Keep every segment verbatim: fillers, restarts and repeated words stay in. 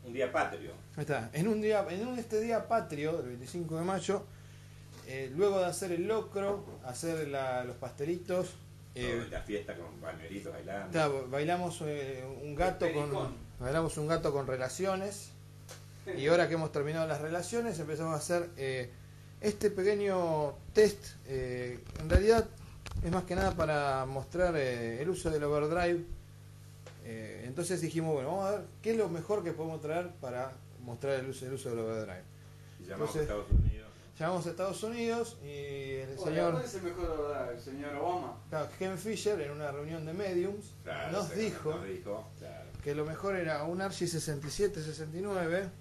un día patrio. Ahí está. En un día, en un, este día patrio, del veinticinco de mayo, eh, luego de hacer el locro, hacer la, los pastelitos, eh, La fiesta con bañuelitos bailando. está, bailamos eh, un gato con bailamos un gato con relaciones. Y ahora que hemos terminado las relaciones, empezamos a hacer eh, este pequeño test. Eh, en realidad es más que nada para mostrar eh, el uso del overdrive. Eh, entonces dijimos, bueno, vamos a ver qué es lo mejor que podemos traer para mostrar el uso, el uso del overdrive. Y llamamos Entonces, a Estados Unidos. Llamamos a Estados Unidos y el Bueno, señor ¿cuál es el mejor overdrive? ¿El señor Obama? claro, Ken Fisher, en una reunión de mediums, Claro, nos, se- dijo nos dijo, claro. que lo mejor era un Archie sesenta y siete sesenta y nueve,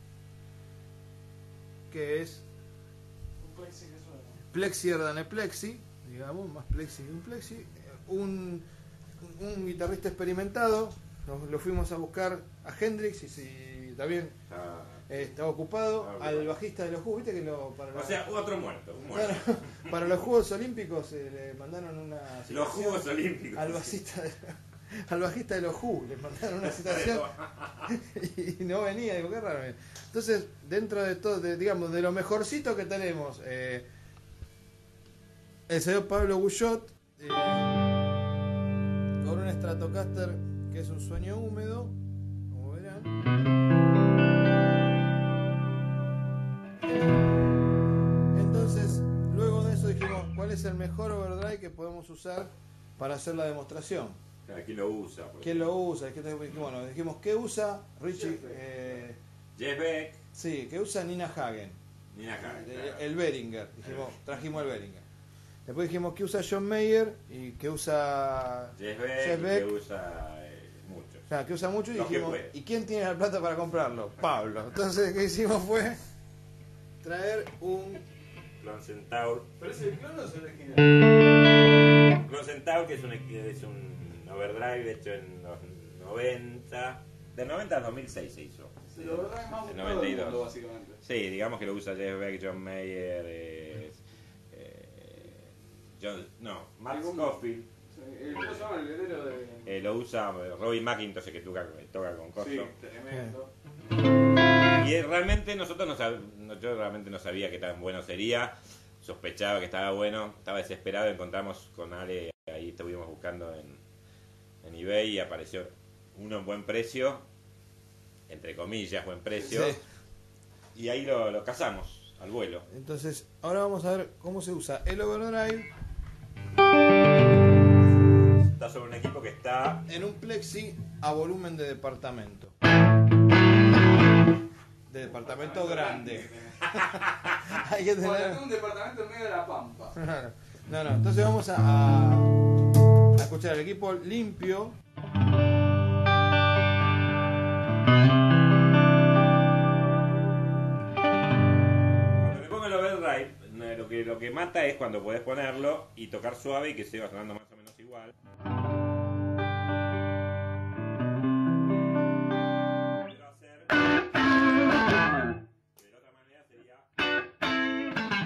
que es Un plexi que suena. Plexier than a Plexi, digamos, más Plexi que un Plexi. Un, un guitarrista experimentado, nos lo fuimos a buscar a Hendrix y si también Ah, eh, estaba ocupado, Ah, al bueno. bajista de los Juegos, viste que lo, para, o la- sea, otro muerto. Un muerto. claro, para los Juegos Olímpicos eh, le mandaron una Los citación Juegos Olímpicos. al bajista de, al bajista de los Who, le mandaron una citación y no venía, digo, qué raro. Entonces, dentro de todo, de, digamos, de lo mejorcito que tenemos, eh, el señor Pablo Guyot, eh, con un Stratocaster que es un sueño húmedo, como verán. Entonces, luego de eso dijimos, ¿cuál es el mejor overdrive que podemos usar para hacer la demostración? Aquí lo usa. porque- ¿Quién lo usa? ¿Qué te- Bueno, dijimos, ¿qué usa Richie? Eh, Jeff Beck, sí, ¿qué usa Nina Hagen? Nina Hagen, El, claro. el Behringer. Dijimos, trajimos el Behringer. Después dijimos, ¿qué usa John Mayer? Y ¿qué usa Jeff Beck, Jeff Beck? que usa eh, mucho. O sea, que usa mucho y Los que dijimos, puede. ¿y quién tiene la plata para comprarlo? Pablo. Entonces, ¿qué hicimos? Fue traer un... Clone Centaur. ¿Pero es el clon o es el original? Clone Centaur, que es un, es un overdrive hecho en los noventa. Del noventa al dos mil seis se hizo. Es el overdrive más El buscado noventa y del dos. mundo, básicamente. Sí, digamos que lo usa Jeff Beck, John Mayer, eh, eh, John, no, Max ¿Cómo? Scofield. Sí, el- ¿Cómo se llama el heredero de...? Eh, lo usa eh, Robbie McIntosh, que toca, toca con Coso. Sí, tremendo. Y eh, realmente nosotros no sab- no- yo realmente no sabía qué tan bueno sería. Sospechaba que estaba bueno, estaba desesperado. Encontramos con Ale, ahí estuvimos buscando en, en eBay y apareció uno en buen precio, entre comillas, buen precio. Sí. Y ahí lo, lo cazamos al vuelo. Entonces, ahora vamos a ver cómo se usa el overdrive Está sobre un equipo que está. en un Plexi a volumen de departamento. De departamento grande. Hay que Bueno, tener... tengo un departamento en medio de la pampa. Claro. No, no, entonces vamos a, a, a escuchar el equipo limpio. Cuando le pongo el overdrive, eh, lo que, lo que mata es cuando podés ponerlo y tocar suave y que se va sonando más o menos igual. Quiero hacer. De la otra manera sería.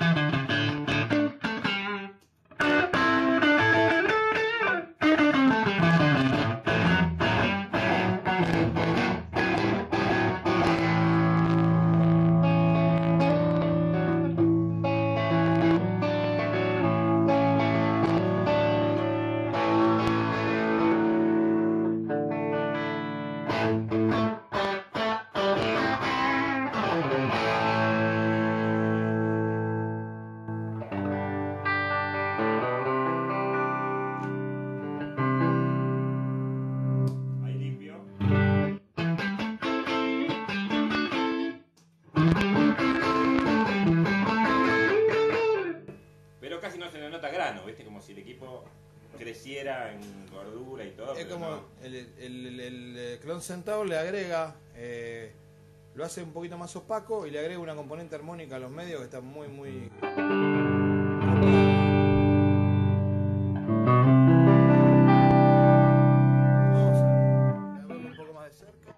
Ahí limpio. Pero casi no se le nota grano, ¿viste? Como si el equipo creciera en gordura y todo. Es pero como no. el, el, el, el, el Clone Centaur le agrega, eh, lo hace un poquito más opaco y le agrega una componente armónica a los medios que está muy, muy... Vamos a verlo un poco más de cerca.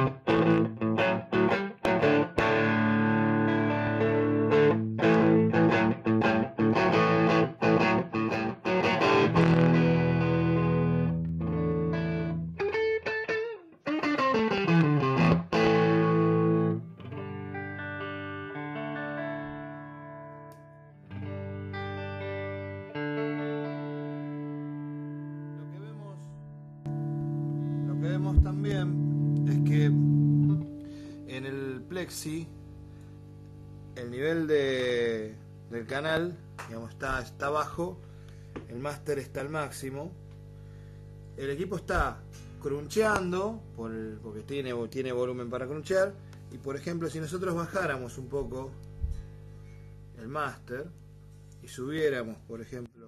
A ver. notamos también es que en el Plexi el nivel de, del canal, digamos, está, está bajo, el máster está al máximo, el equipo está cruncheando por el, porque tiene, tiene volumen para crunchear, y por ejemplo si nosotros bajáramos un poco el máster y subiéramos por ejemplo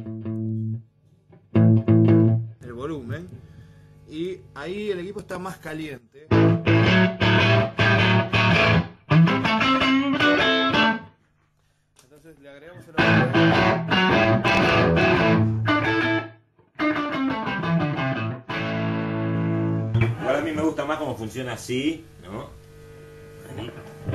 el volumen, y ahí el equipo está más caliente. Entonces le agregamos el Igual a mí me gusta más cómo funciona así, ¿no? Ahí.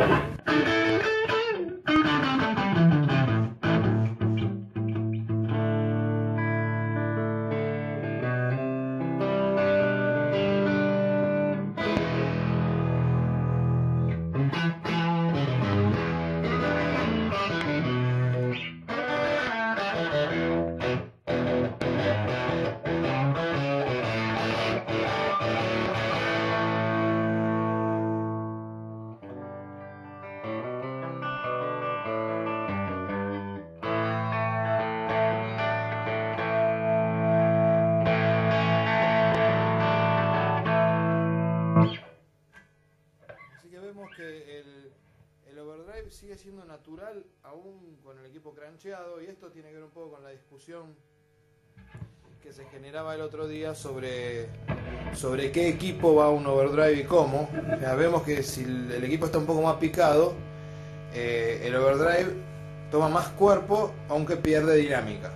sigue siendo natural aún con el equipo crancheado, y esto tiene que ver un poco con la discusión que se generaba el otro día sobre, sobre qué equipo va a un overdrive y cómo. Ya vemos que si el equipo está un poco más picado, eh, el overdrive toma más cuerpo aunque pierde dinámica.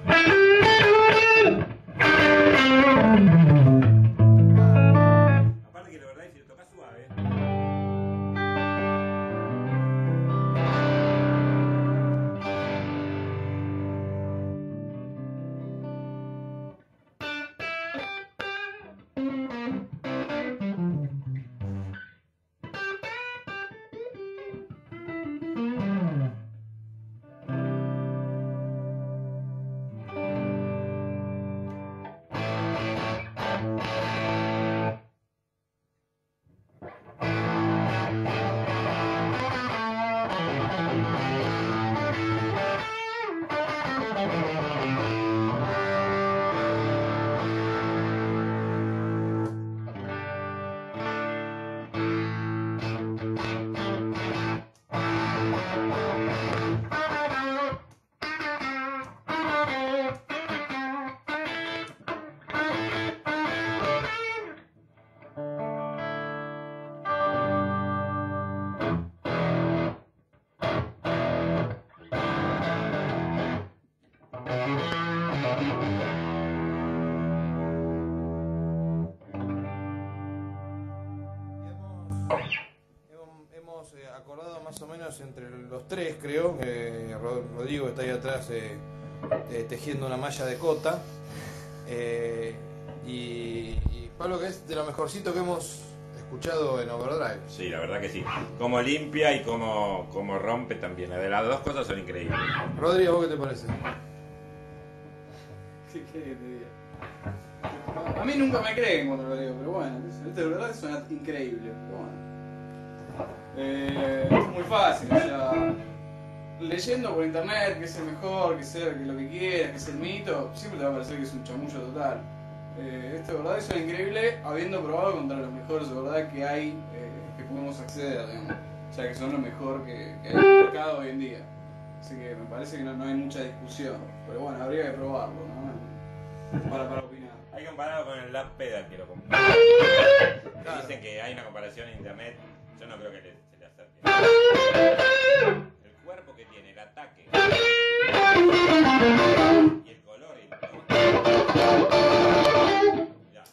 Aparte que el overdrive si lo tocas suave, hemos eh, acordado más o menos entre los tres, creo, que Rodrigo está ahí atrás eh, eh, tejiendo una malla de cota, eh, y, y Pablo, que es de lo mejorcito que hemos escuchado en Overdrive. sí, la verdad que sí. Como limpia y como, como rompe también. De las dos cosas son increíbles. Rodrigo, ¿vos qué te parece? ¿Qué querés que te diga? A mí nunca me creen cuando lo digo, pero bueno, este de verdad suena increíble. Pero bueno. Eh, es muy fácil, o sea, leyendo por internet que es el mejor, que es el, que lo que quieras, que es el mito, siempre te va a parecer que es un chamullo total. Eh, este de verdad suena increíble habiendo probado contra los mejores de verdad que hay, eh, que podemos acceder, digamos. O sea, que son lo mejor que, que hay en el mercado hoy en día. Así que me parece que no, no hay mucha discusión. Pero bueno, habría que probarlo, ¿no? Para, para opinar. Hay que compararlo con el lap pedal que lo compré. Claro. Dicen que hay una comparación en internet. Yo no creo que le, se le acerque. El cuerpo que tiene, el ataque y el color y el tono. Ya.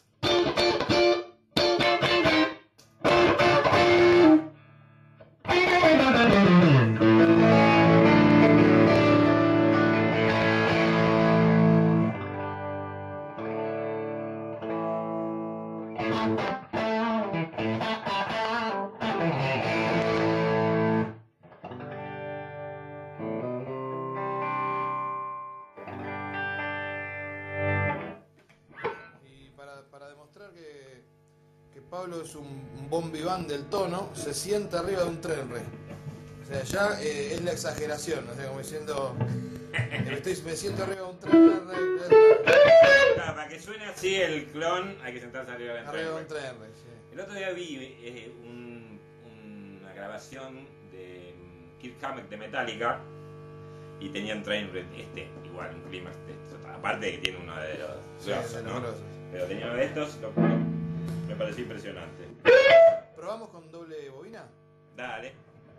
Pablo es un, un bon vivant del tono, se sienta arriba de un tren re. O sea, ya eh, es la exageración, o sea, como diciendo, eh, estoy, me siento arriba de un tren re, re, re. Claro, para que suene así el clon hay que sentarse arriba del Arriba de un tren. tren re, sí. El otro día vi eh, un- una grabación de Kirk Hammett de Metallica y tenían Trainwreck este, igual, un clímax de esto. Aparte de que tiene uno de los Sí, grosos, de los ¿no? grosos. Pero tenía uno de estos, lo cual me pareció impresionante. ¿Probamos con doble bobina? Dale.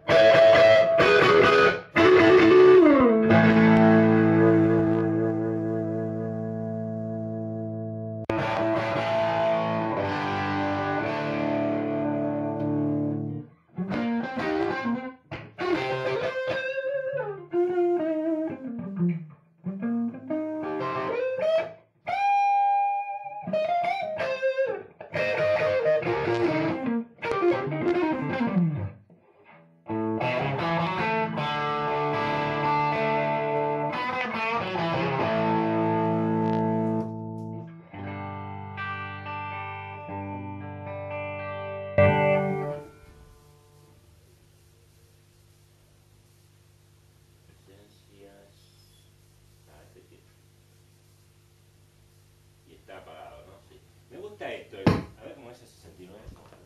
Y está apagado, ¿no? Sí. Me gusta esto. el- A ver cómo es el sesenta y nueve.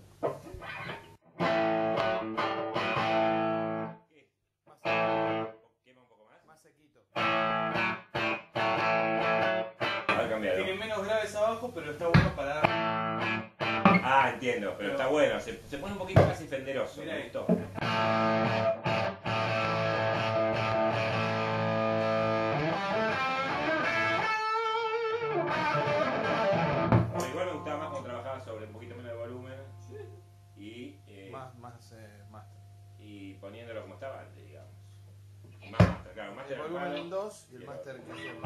¿Qué? Más, ¿Quema un poco más? más sequito. A ver, cambiarlo. Tiene menos graves abajo, pero está bueno para... Ah, entiendo, pero está bueno. Se, se pone un poquito casi fenderoso. Mirá Me ahí. gustó. Bueno, igual me gustaba más cuando trabajaba sobre un poquito menos de volumen y, eh, Más, más, eh, master. y poniéndolo como estaba antes, digamos. Más master, claro, más El volumen en dos y el y master que es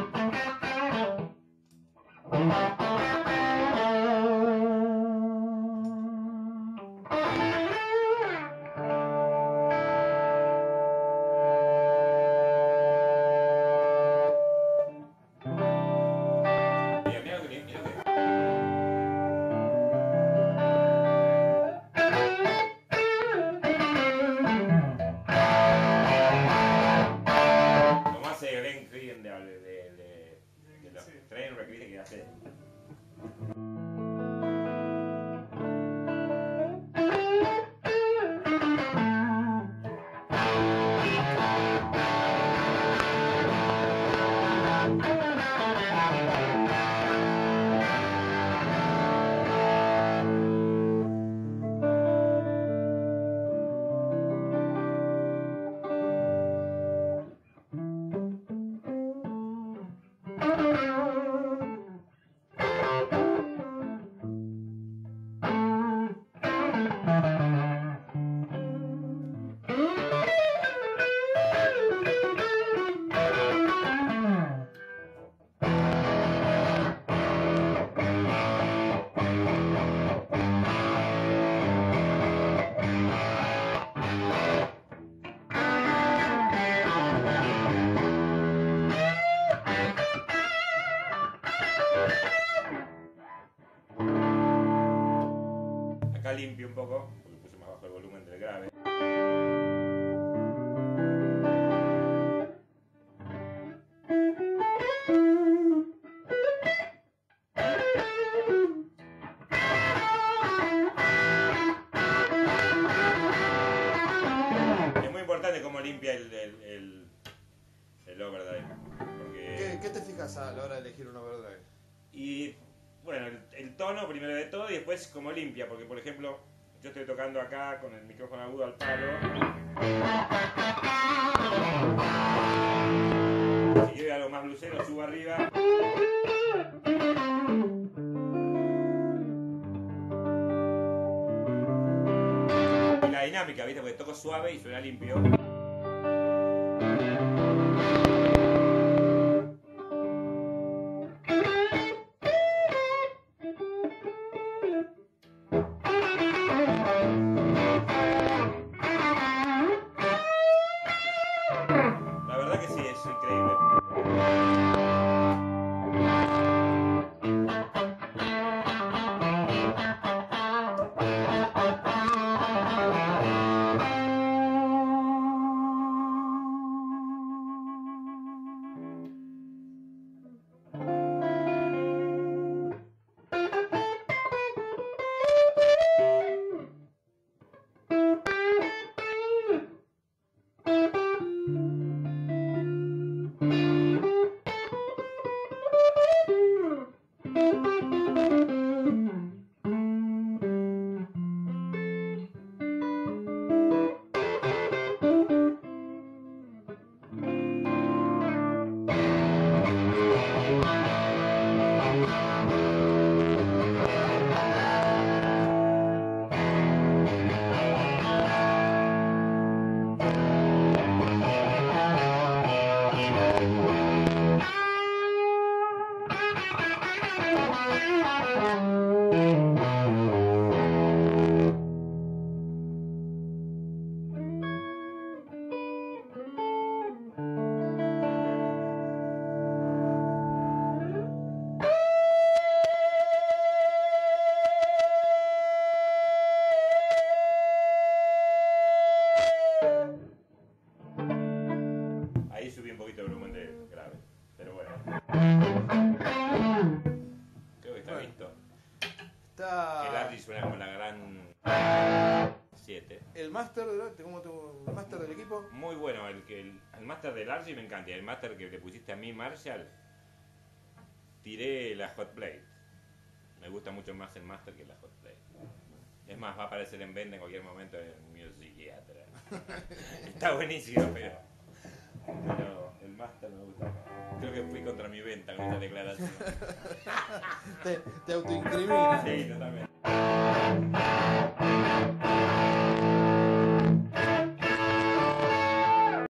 Mira, mira lo que mira lo que. Como hace Glenn Creedon de, de, de, de los Trainwreck, viste que hace. Acá limpio un poco, porque puse más bajo el volumen del grave. Es muy importante cómo limpia el, el, el, el overdrive. Porque... ¿Qué, ¿Qué te fijas a la hora de elegir un overdrive? Y bueno, el, el tono primero de todo y después como limpia, porque por ejemplo, yo estoy tocando acá con el micrófono agudo al palo. Si quiero algo más blusero, subo arriba. Y la dinámica, ¿viste? Porque toco suave y suena limpio. La verdad que sí, es increíble. máster del Archie me encanta. Y el máster que le pusiste a mí, Marshall, tiré la Hot Plate. Me gusta mucho más el máster que la Hot Plate. Es más, va a aparecer en venta en cualquier momento en Music Theater. Está buenísimo, pero, pero el máster me gusta más. Creo que fui contra mi venta con esta declaración. te, te autoincriminas. Sí, totalmente.